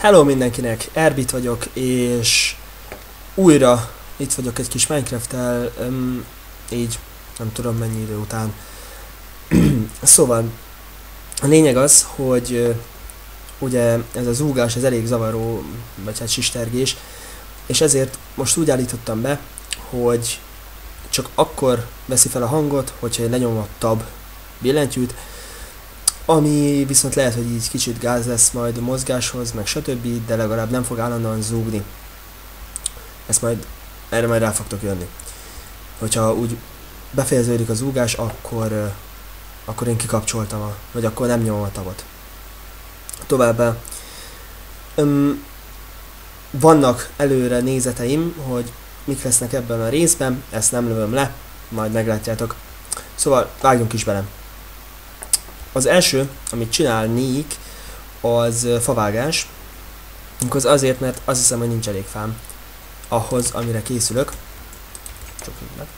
Hello mindenkinek, Erbit vagyok, és újra itt vagyok egy kis Minecraft-tel, így nem tudom mennyi idő után. Szóval, a lényeg az, hogy ugye ez a zúgás, ez elég zavaró, vagy hát sistergés, és ezért most úgy állítottam be, hogy csak akkor veszi fel a hangot, hogyha én lenyomom a tab billentyűt, ami viszont lehet, hogy így kicsit gáz lesz majd a mozgáshoz, meg stb., de legalább nem fog állandóan zúgni. Erre majd rá fogtok jönni. Hogyha úgy befejeződik a zúgás, akkor én kikapcsoltam, vagy akkor nem nyomom a tabot. Továbbá, vannak előre nézeteim, hogy mik lesznek ebben a részben, ezt nem lövöm le, majd meglátjátok. Szóval vágjunk is bele. Az első, amit csinálnék, az favágás. Az azért, mert azt hiszem, hogy nincs elég fám ahhoz, amire készülök. Csak minden.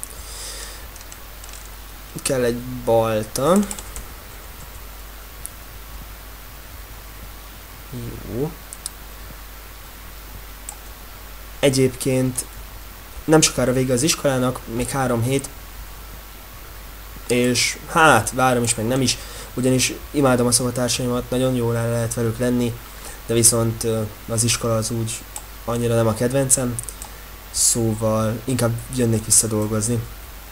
Kell egy balta. Jó. Egyébként nem sokára vége az iskolának, még 3 hét. És hát, várom is, meg nem is. Ugyanis imádom a szobatársaimat, nagyon jól el lehet velük lenni, de viszont az iskola az úgy annyira nem a kedvencem, szóval inkább jönnék vissza dolgozni.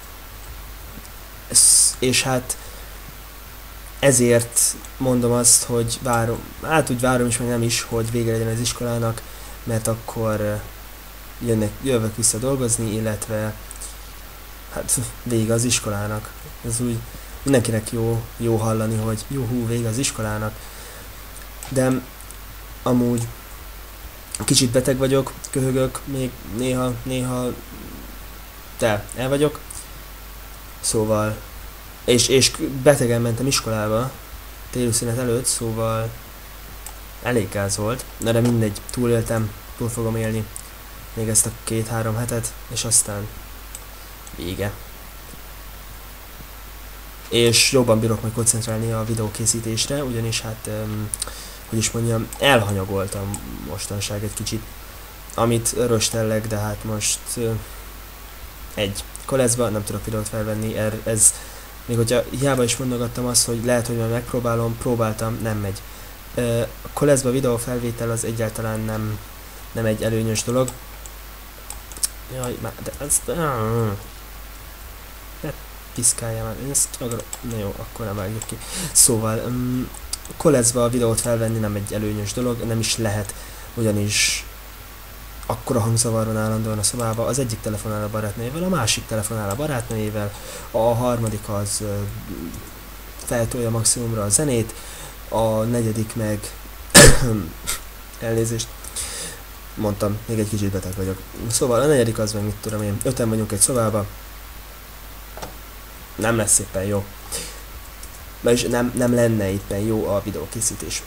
És hát ezért mondom azt, hogy úgy várom is, meg nem is, hogy vége legyen az iskolának, mert akkor jövök vissza dolgozni, illetve hát vége az iskolának. Ez úgy mindenkinek jó hallani, hogy juhú, vége az iskolának. De amúgy kicsit beteg vagyok, köhögök, még néha de el vagyok. Szóval, és betegen mentem iskolába téli szünet előtt, szóval elég gáz volt. Na de mindegy, túléltem, túl fogom élni még ezt a 2-3 hetet, és aztán vége. És jobban bírok majd koncentrálni a videókészítésre, ugyanis hát, hogy is mondjam, elhanyagoltam mostanság egy kicsit, amit röstellek, de hát most egy koleszba nem tudok videót felvenni, ez még hogyha hiába is mondogattam azt, hogy lehet, hogy majd megpróbálom, próbáltam, nem megy. A koleszba videófelvétel az egyáltalán nem egy előnyös dolog. Jaj, de ez... piszkálja már, én ezt akarom. Na jó, akkor nem vágjuk ki. Szóval, koleszba a videót felvenni nem egy előnyös dolog, nem is lehet, ugyanis akkora hangzavar van állandóan a szobába, az egyik telefonál a barátnőjével, a másik telefonál a barátnőjével, a harmadik az feltolja maximumra a zenét, a negyedik meg elnézést, mondtam, még egy kicsit beteg vagyok. Szóval a negyedik az meg mit tudom én, 5-en vagyunk egy szobába, nem lesz szépen jó. Vagyis nem lenne éppen jó a videókészítés.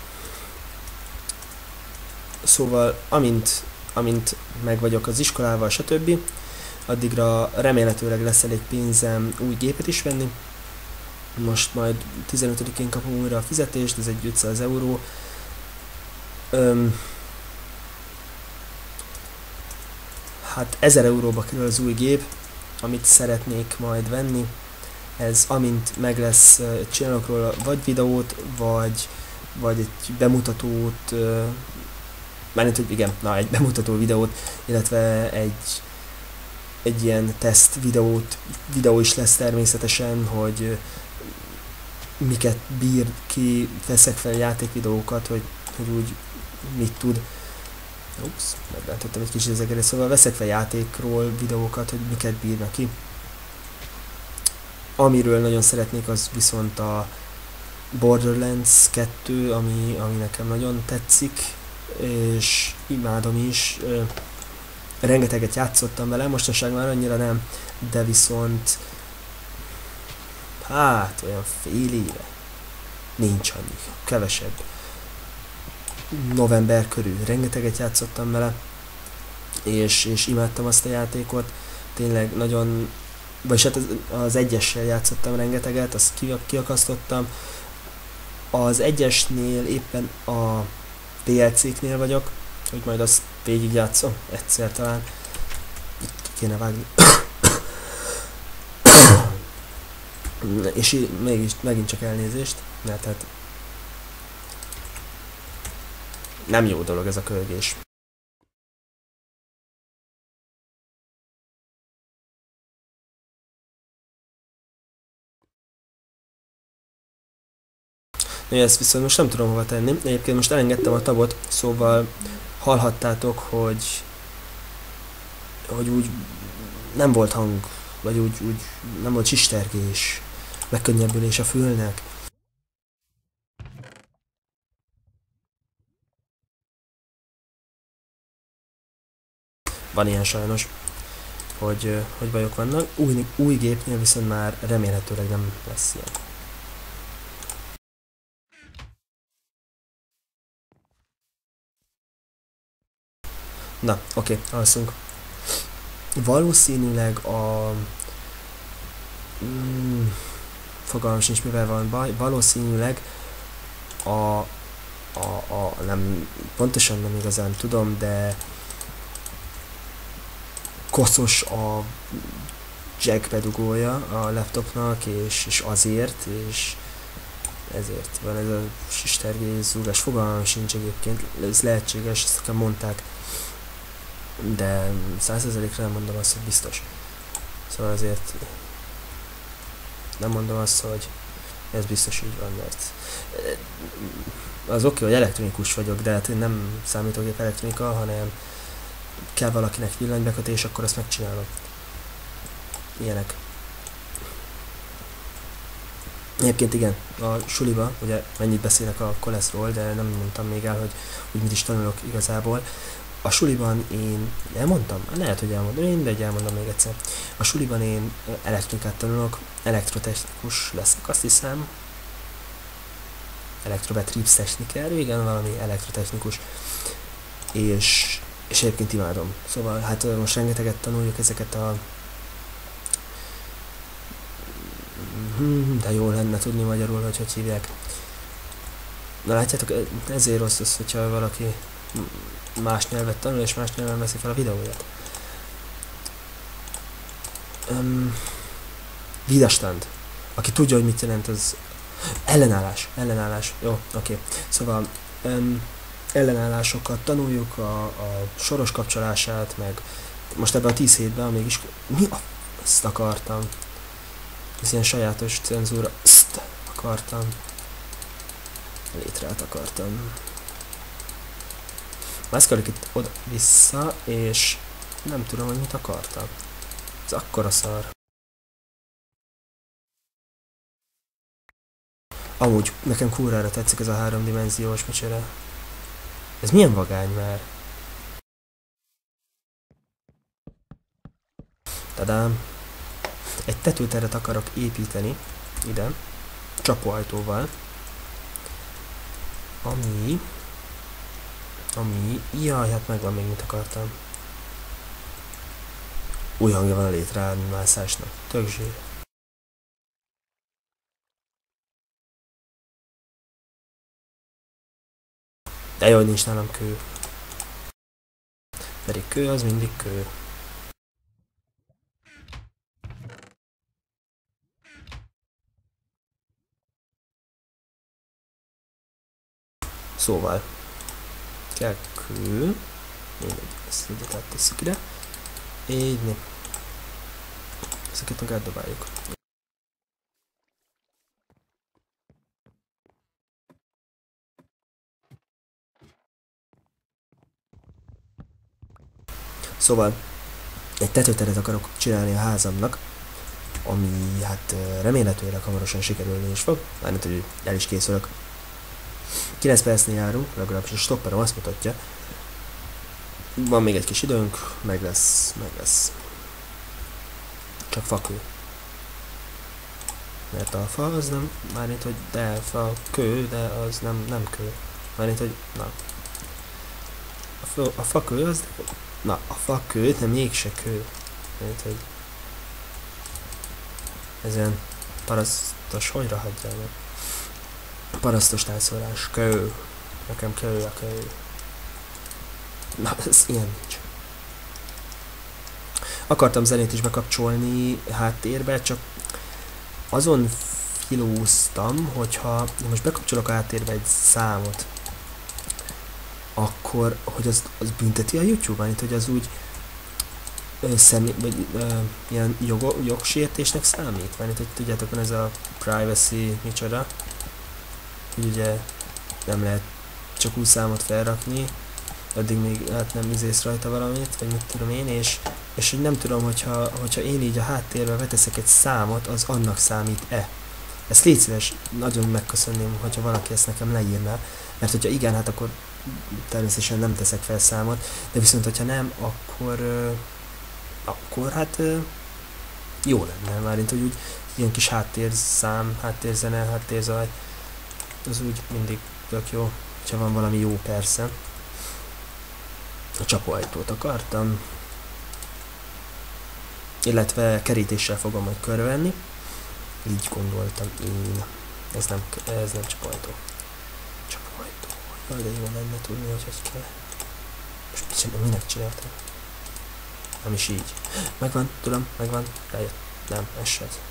Szóval, amint meg vagyok az iskolával, stb., addigra remélhetőleg lesz elég pénzem új gépet is venni. Most majd 15-én kapom újra a fizetést, ez egy 500 euró. Hát 1000 euróba kerül az új gép, amit szeretnék majd venni. Ez amint meg lesz, csinálok róla vagy videót, vagy egy bemutatót, mármint, hogy igen, egy bemutató videót, illetve egy ilyen teszt videó is lesz természetesen, hogy miket bír ki, veszek fel játékvideókat, hogy úgy mit tud. Ups, megbántottam egy kicsit ezeket, szóval veszek fel játékról videókat, hogy miket bírnak ki. Amiről nagyon szeretnék, az viszont a Borderlands 2, ami nekem nagyon tetszik, és imádom is. Rengeteget játszottam vele, mostanság már annyira nem, de viszont hát olyan fél éve, nincs annyi, kevesebb, november körül rengeteget játszottam vele, és imádtam azt a játékot, tényleg nagyon. Vagyis hát az egyessel játszottam rengeteget, azt kiakasztottam. Az egyesnél éppen a DLC-knél vagyok, hogy majd azt végigjátszom egyszer talán. Itt kéne vágni. És mégis megint csak elnézést, mert hát nem jó dolog ez a kölgés. Ezt viszont most nem tudom hova tenni. Egyébként most elengedtem a tabot, szóval hallhattátok, hogy úgy nem volt hang, vagy úgy nem volt sistergés, megkönnyebbülés a fülnek. Van ilyen sajnos, hogy bajok vannak. Új gépnél viszont már remélhetőleg nem lesz ilyen. Na, oké, alszunk. Valószínűleg fogalmam sincs, mivel van baj, valószínűleg nem, pontosan nem igazán tudom, de koszos a jack bedugója a laptopnak, és azért, és ezért van ez a sistergés, zúgás, fogalmam sincs egyébként, ez lehetséges, ezt mondták, de 100%-ra nem mondom azt, hogy biztos. Szóval azért nem mondom azt, hogy ez biztos így van, mert az oké, hogy elektronikus vagyok, de hát én nem számítógép elektronika, hanem kell valakinek villanybekötés, akkor azt megcsinálom. Ilyenek. Egyébként igen, a suliba, ugye mennyit beszélek a koleszról, de nem mondtam még el, hogy mit is tanulok igazából. A suliban én elmondtam? Lehet, hogy elmondom, mindegy, elmondom még egyszer. A suliban én elektronikát tanulok, elektrotechnikus leszek, azt hiszem. Elektrobetriebs techniker, igen, valami elektrotechnikus. És egyébként imádom. Szóval hát most rengeteget tanuljuk ezeket a... de jó lenne tudni magyarul, hogy hívják. Na látjátok, ezért rossz az, hogyha valaki más nyelvet tanul, és más nyelven veszi fel a videóját. Widerstand. Aki tudja, hogy mit jelent, az ellenállás. Jó, oké. Szóval ellenállásokat tanuljuk, a soros kapcsolását, meg most ebben a 10 hétben mégis... Mi a... Ezt akartam. Ez ilyen sajátos cenzúra. Ezt akartam. Létrát akartam. Mászkálok itt oda-vissza, és nem tudom, hogy mit akartam. Ez akkora szar. Amúgy, nekem kurvára tetszik ez a 3D-s mecsere. Ez milyen vagány már? Tadám! Egy tetőteret akarok építeni, ide, csapóajtóval, ami... Jaj, hát megvan még, mit akartam. Új hangja van a létreállításnak. Tök zsír. De jó, hogy nincs nálam kő. Pedig kő az mindig kő. Szóval kell kő. Mindegy, ezt ide áttesszük ide. Így. Ezeket meg átdobáljuk. Szóval egy tetőteret akarok csinálni a házamnak, ami hát remélhetőleg hamarosan sikerülni is fog, mármint, hogy el is készülök. 9 percnél járunk, legalábbis a stopperom azt mutatja. Van még egy kis időnk, meg lesz. Csak fakő. Mert a fa az nem, mármint, hogy de fa kő, de az nem kő. Mármint, hogy na. A fakő az, na, a fakő, de mégse kő. Mármint, hogy ezen parasztos, hogyra hagyjál meg? Parasztos tájszólás, kő. Nekem kő a kő. Na, ez ilyen nincs. Akartam zenét is bekapcsolni háttérbe, csak azon filóztam, hogyha most bekapcsolok a háttérbe egy számot, akkor, hogy az bünteti a YouTube-ban, itt, hogy az úgy ilyen jogsértésnek számít? Mert itt, hogy tudjátok, van ez a privacy micsoda, hogy ugye nem lehet csak úgy számot felrakni, addig még hát nem izész rajta valamit, vagy mit tudom én, és hogy nem tudom, hogyha én így a háttérbe beteszek egy számot, az annak számít-e. Ezt légy szíves, nagyon megköszönném, hogyha valaki ezt nekem leírná, mert hogyha igen, hát akkor természetesen nem teszek fel számot, de viszont hogyha nem, akkor hát jó lenne, mármint, hogy úgy ilyen kis háttérszám, háttérzene, háttérzaj, az úgy mindig tök jó, ha van valami jó persze. A csapóajtót akartam, illetve kerítéssel fogom majd körvenni, így gondoltam én. Ez nem csapóajtó. Csapóajtó. Jaj, de jó lenne tudni, hogy hogy kell. Most minek csináltam? Nem is így. Megvan, tudom, megvan. Rájött. Nem, ez se ez.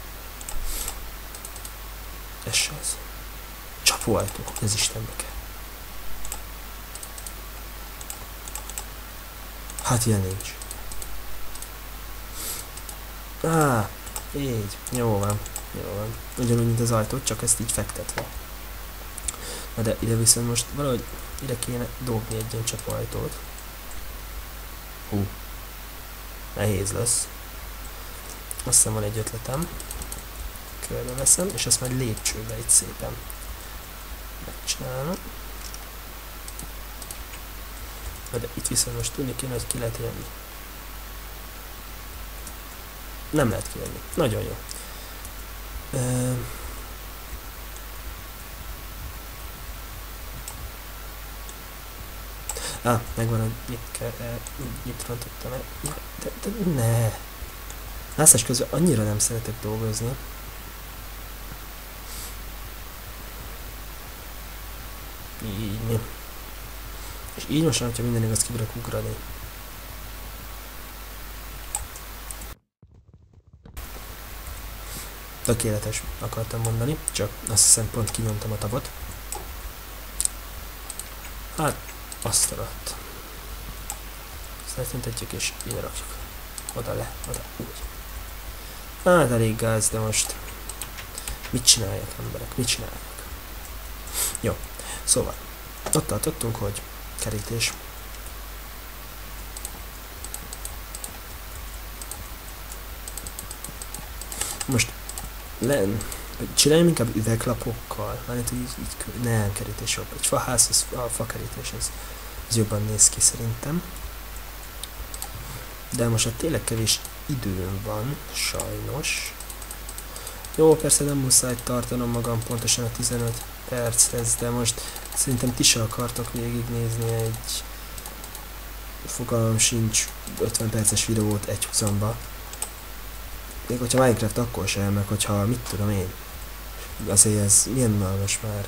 Ez se ez. Csapóajtó, ez Istenbe kell. Hát ilyen nincs. Így. Jó van. Jó van. Ugyanúgy, mint az ajtót, csak ezt így fektetve. Na de ide viszont most valahogy ide kéne dobni egy ilyen csapóajtót. Nehéz lesz. Azt hiszem van egy ötletem. Körbeveszem, és ezt majd lépcsőbe itt szépen megcsinálom. De itt viszont most tudni kéne, hogy ki lehet jönni. Nem lehet kijönni. Nagyon jó. Megvan, hogy itt rontottam el. De ne! Lászás közben annyira nem szeretek dolgozni. Így. És így most, hogyha minden igaz, ki tudok ugrani. Tökéletes, akartam mondani, csak azt hiszem pont kinyomtam a tabot. Hát, azt alatt. Ezt eltüntetjük és ide rakjuk. Oda le, oda, úgy. Hát elég gáz, de most mit csinálják emberek, mit csinálják? Jó, szóval, ott tartottunk, hogy kerítés. Most csináljunk inkább üveglapokkal, mert így nem, kerítés jobb. Egy faház, a fakerítés, ez jobban néz ki szerintem. De most hát tényleg kevés időm van, sajnos. Jó, persze nem muszáj tartanom magam pontosan a 15 perchez, de most szerintem ti se akartok végignézni egy fogalmam sincs 50 perces videót egy húzamba. Még hogyha Minecraft akkor sem, meg hogyha mit tudom én. Azért ez milyen unalmas már.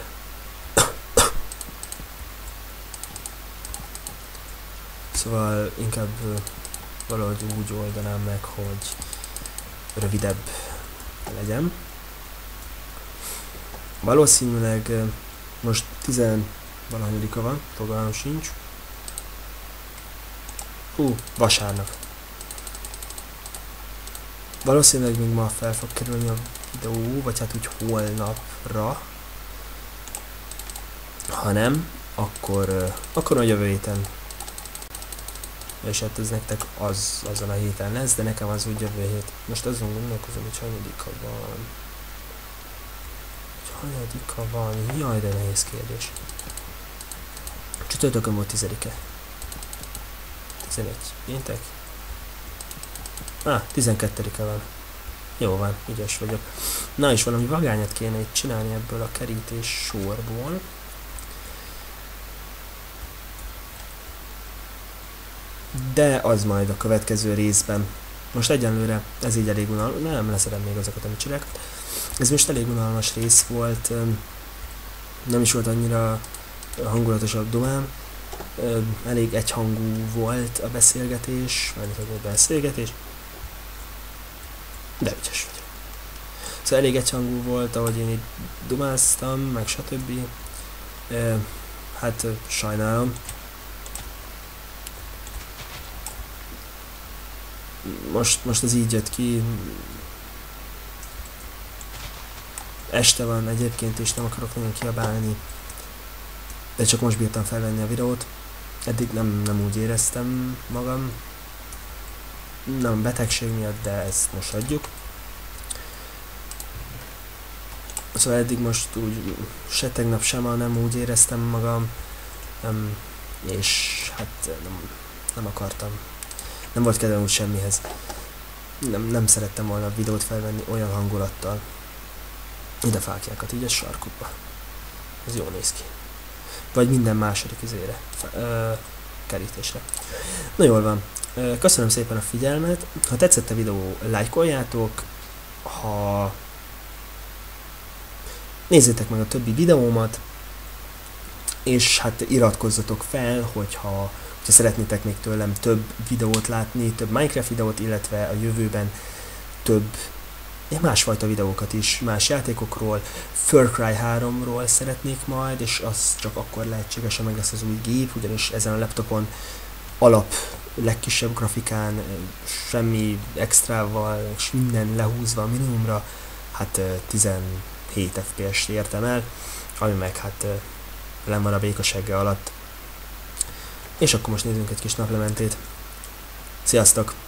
Szóval inkább valahogy úgy oldanám meg, hogy rövidebb legyen. Valószínűleg most 10-valahanyadika van, fogalmam sincs. Vasárnap. Valószínűleg még ma fel fog kerülni a videó, vagy hát úgy holnapra. Ha nem, akkor a jövő héten. És hát ez nektek azon a héten lesz, de nekem az úgy jövő hét. Most azon gondolkozom, hogy hanyadika van. Hanyadika van? Jaj, de nehéz kérdés. Csütörtökön volt 10-e. 11. Péntek? 12-e van. Jó van, ügyes vagyok. Na és valami vagányat kéne itt csinálni ebből a kerítés sorból. De az majd a következő részben. Most egyenlőre ez így elég unalmas. Nem leszedem még azokat, amit csinálok. Ez most elég unalmas rész volt. Nem is volt annyira hangulatosabb dumám. elég egyhangú volt a beszélgetés, de ügyes vagyok. Szóval elég egyhangú volt, ahogy én itt dumáztam, meg stb. Hát sajnálom. Most ez így jött ki. Este van egyébként, és nem akarok nagyon kiabálni. De csak most bírtam felvenni a videót. Eddig nem úgy éreztem magam. Nem betegség miatt, de ezt most hagyjuk. Szóval eddig most úgy se tegnap sem nem úgy éreztem magam. És hát nem akartam. Nem volt kedvem úgy semmihez. Nem szerettem volna a videót felvenni olyan hangulattal. Ide fákjákat így a sarkukba. Ez jól néz ki. Vagy minden második izére. Kerítésre. Na jól van. Köszönöm szépen a figyelmet. Ha tetszett a videó, lájkoljátok. Ha nézzétek meg a többi videómat. És hát iratkozzatok fel, hogyha szeretnétek még tőlem több videót látni, több Minecraft videót, illetve a jövőben több másfajta videókat is, más játékokról, Far Cry 3-ról szeretnék majd, és az csak akkor lehetséges, ha meg lesz az új gép, ugyanis ezen a laptopon legkisebb grafikán, semmi extrával, és minden lehúzva a minimumra, hát 17 FPS-t értem el, ami meg hát lenn van a békasegge alatt. És akkor most nézzünk egy kis naplementét. Sziasztok!